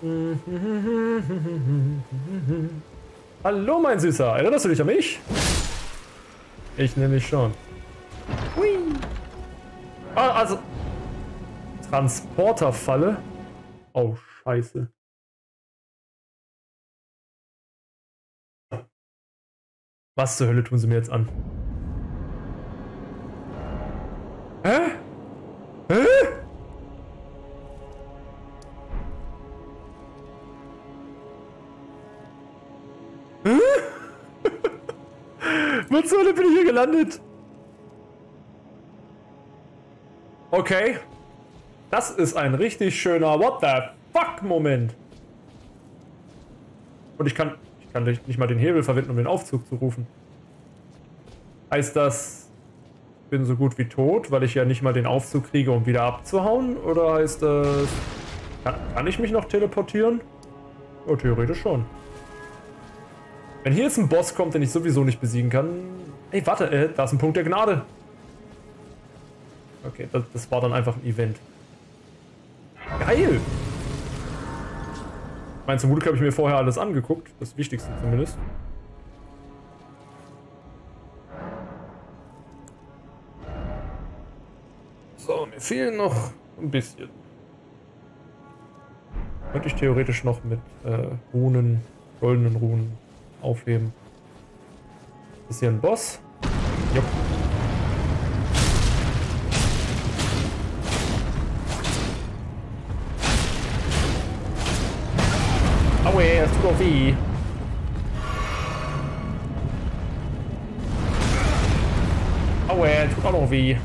Hallo, mein Süßer. Erinnerst du dich an mich? Ich nämlich schon. Hui. Ah, also... Transporterfalle? Oh, scheiße. Was zur Hölle tun sie mir jetzt an? Hä? Hä? Hä? Wo zur Hölle bin ich hier gelandet? Okay. Das ist ein richtig schöner What the fuck Moment. Und ich kann nicht mal den Hebel verwenden, um den Aufzug zu rufen. Heißt das, ich bin so gut wie tot, weil ich ja nicht mal den Aufzug kriege, um wieder abzuhauen? Oder heißt das, kann ich mich noch teleportieren? Oh, theoretisch schon. Wenn hier jetzt ein Boss kommt, den ich sowieso nicht besiegen kann... Ey, warte, da ist ein Punkt der Gnade. Okay, das war dann einfach ein Event. Geil! Ich meine, zum Glück habe ich mir vorher alles angeguckt. Das Wichtigste zumindest. So, mir fehlen noch ein bisschen. Könnte ich theoretisch noch mit Runen, goldenen Runen aufheben. Ist hier ein Boss? Jupp. Aue, das tut doch weh. Aue, tut auch noch weh.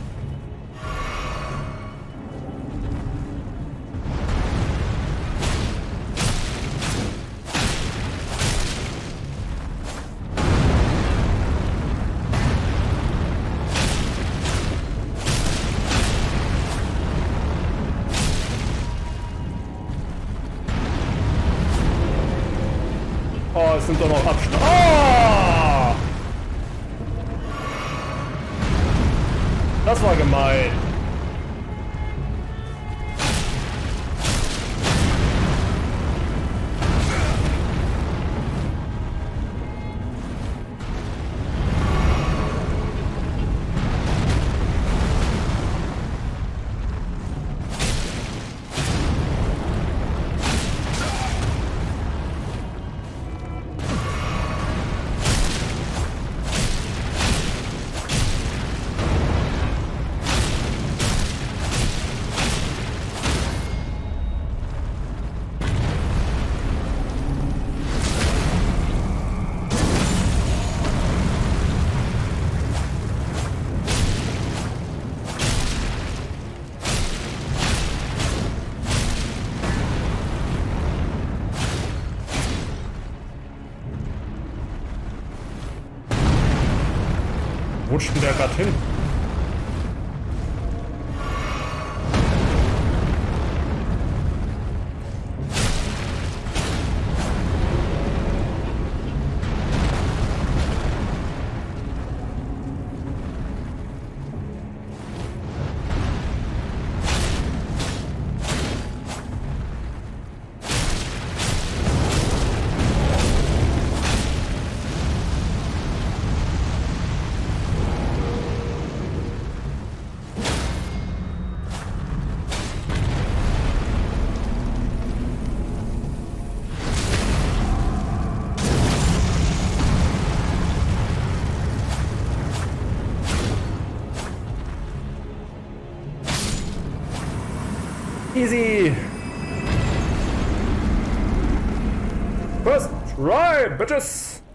Oh, es sind doch noch Abschnitte. Oh! Das war gemein. Rutscht denn der gerade hin? Easy. First try, bitches.